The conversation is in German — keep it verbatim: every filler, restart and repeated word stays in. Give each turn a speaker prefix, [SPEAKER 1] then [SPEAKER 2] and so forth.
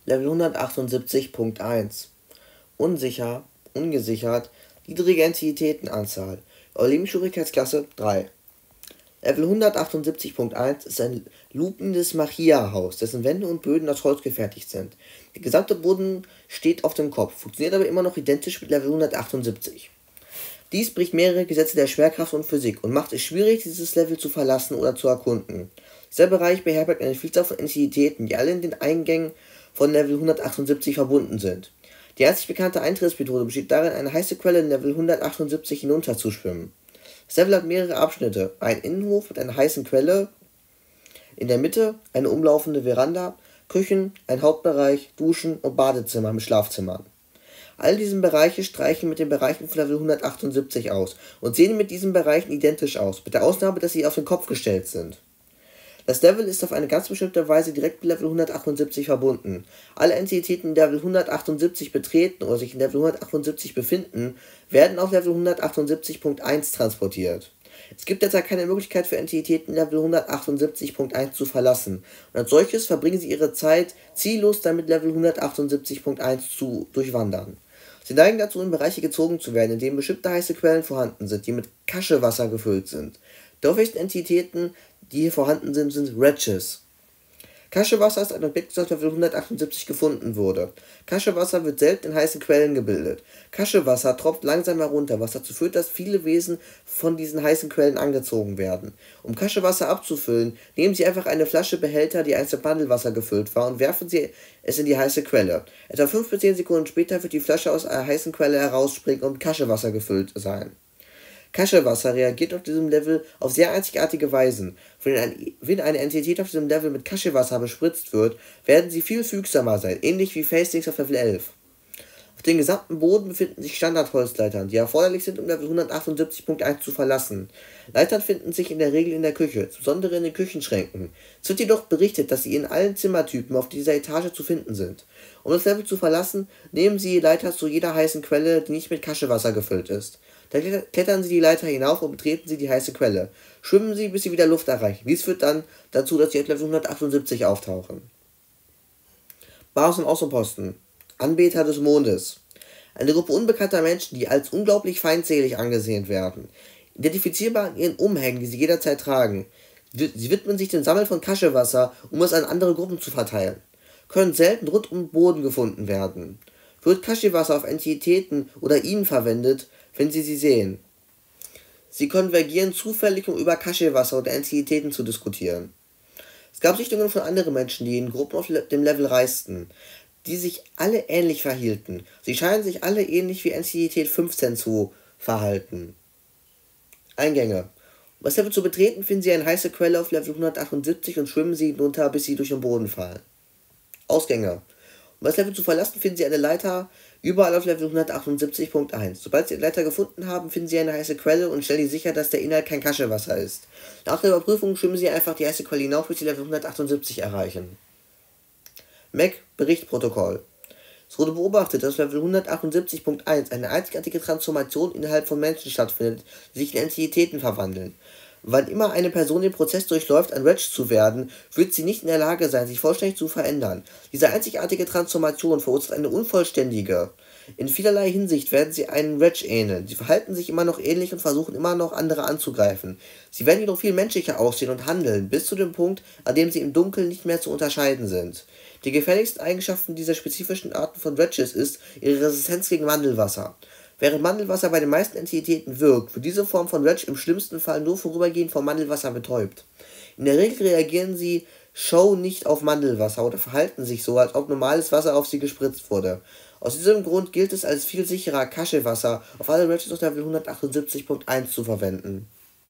[SPEAKER 1] Level hundertachtundsiebzig Punkt eins. Unsicher, ungesichert, niedrige Entitätenanzahl. Überlebensschwierigkeitsklasse drei. Level hundertachtundsiebzig Punkt eins ist ein lupendes Magia-Haus, dessen Wände und Böden aus Holz gefertigt sind. Der gesamte Boden steht auf dem Kopf, funktioniert aber immer noch identisch mit Level hundertachtundsiebzig. Dies bricht mehrere Gesetze der Schwerkraft und Physik und macht es schwierig, dieses Level zu verlassen oder zu erkunden. Dieser Bereich beherbergt eine Vielzahl von Entitäten, die alle in den Eingängen von Level hundertachtundsiebzig verbunden sind. Die einzig bekannte Eintrittsmethode besteht darin, eine heiße Quelle in Level hundertachtundsiebzig hinunterzuschwimmen. Das Level hat mehrere Abschnitte: ein Innenhof mit einer heißen Quelle, in der Mitte eine umlaufende Veranda, Küchen, ein Hauptbereich, Duschen und Badezimmer mit Schlafzimmern. All diese Bereiche streichen mit den Bereichen von Level hundertachtundsiebzig aus und sehen mit diesen Bereichen identisch aus, mit der Ausnahme, dass sie auf den Kopf gestellt sind. Das Level ist auf eine ganz bestimmte Weise direkt mit Level hundertachtundsiebzig verbunden. Alle Entitäten, die Level hundertachtundsiebzig betreten oder sich in Level hundertachtundsiebzig befinden, werden auf Level hundertachtundsiebzig Punkt eins transportiert. Es gibt derzeit keine Möglichkeit für Entitäten Level hundertachtundsiebzig Punkt eins zu verlassen, und als solches verbringen sie ihre Zeit ziellos damit, Level hundertachtundsiebzig Punkt eins zu durchwandern. Sie neigen dazu, in Bereiche gezogen zu werden, in denen bestimmte heiße Quellen vorhanden sind, die mit Kaschewasser gefüllt sind. Die häufigsten Entitäten, die hier vorhanden sind, sind Wretches. Kaschewasser ist ein Objekt, das auf Level hundertachtundsiebzig gefunden wurde. Kaschewasser wird selten in heißen Quellen gebildet. Kaschewasser tropft langsam herunter, was dazu führt, dass viele Wesen von diesen heißen Quellen angezogen werden. Um Kaschewasser abzufüllen, nehmen sie einfach eine Flasche Behälter, die einst mit Mandelwasser gefüllt war, und werfen sie es in die heiße Quelle. Etwa fünf bis zehn Sekunden später wird die Flasche aus einer heißen Quelle herausspringen und mit Kaschewasser gefüllt sein. Kaschewasser reagiert auf diesem Level auf sehr einzigartige Weisen. Wenn eine Entität auf diesem Level mit Kaschewasser bespritzt wird, werden sie viel fügsamer sein, ähnlich wie Facings auf Level elf. Auf dem gesamten Boden befinden sich Standardholzleitern, die erforderlich sind, um Level hundertachtundsiebzig Punkt eins zu verlassen. Leitern finden sich in der Regel in der Küche, insbesondere in den Küchenschränken. Es wird jedoch berichtet, dass sie in allen Zimmertypen auf dieser Etage zu finden sind. Um das Level zu verlassen, nehmen sie Leiter zu jeder heißen Quelle, die nicht mit Kaschewasser gefüllt ist. Dann klettern sie die Leiter hinauf und betreten sie die heiße Quelle. Schwimmen sie, bis sie wieder Luft erreichen. Dies führt dann dazu, dass sie auf Level hundertachtundsiebzig auftauchen. Basis und Außenposten. Anbeter des Mondes. Eine Gruppe unbekannter Menschen, die als unglaublich feindselig angesehen werden. Identifizierbar an ihren Umhängen, die sie jederzeit tragen. Sie widmen sich dem Sammeln von Kaschewasser, um es an andere Gruppen zu verteilen. Können selten rund um den Boden gefunden werden. Wird Kaschewasser auf Entitäten oder ihnen verwendet, wenn sie sie sehen. Sie konvergieren zufällig, um über Kaschewasser oder Entitäten zu diskutieren. Es gab Sichtungen von anderen Menschen, die in Gruppen auf dem Level reisten, die sich alle ähnlich verhielten. Sie scheinen sich alle ähnlich wie Entität fünfzehn zu verhalten. Eingänge. Um das Level zu betreten, finden sie eine heiße Quelle auf Level hundertachtundsiebzig und schwimmen sie hinunter, bis sie durch den Boden fallen. Ausgänge. Um das Level zu verlassen, finden sie eine Leiter überall auf Level hundertachtundsiebzig Punkt eins. Sobald sie die Leiter gefunden haben, finden sie eine heiße Quelle und stellen sicher, dass der Inhalt kein Kaschewasser ist. Nach der Überprüfung schwimmen sie einfach die heiße Quelle hinauf, bis sie Level hundertachtundsiebzig erreichen. M A C-Berichtprotokoll. Es wurde beobachtet, dass auf Level hundertachtundsiebzig Punkt eins eine einzigartige Transformation innerhalb von Menschen stattfindet, die sich in Entitäten verwandeln. Wann immer eine Person den Prozess durchläuft, ein Wretch zu werden, wird sie nicht in der Lage sein, sich vollständig zu verändern. Diese einzigartige Transformation verursacht eine unvollständige. In vielerlei Hinsicht werden sie einem Wretch ähneln. Sie verhalten sich immer noch ähnlich und versuchen immer noch andere anzugreifen. Sie werden jedoch viel menschlicher aussehen und handeln, bis zu dem Punkt, an dem sie im Dunkeln nicht mehr zu unterscheiden sind. Die gefährlichsten Eigenschaften dieser spezifischen Arten von Wretches ist ihre Resistenz gegen Mandelwasser. Während Mandelwasser bei den meisten Entitäten wirkt, wird diese Form von Wretch im schlimmsten Fall nur vorübergehend vom Mandelwasser betäubt. In der Regel reagieren sie Show nicht auf Mandelwasser oder verhalten sich so, als ob normales Wasser auf sie gespritzt wurde. Aus diesem Grund gilt es als viel sicherer, Kaschewasser auf alle Wretches auf Level hundertachtundsiebzig Punkt eins zu verwenden.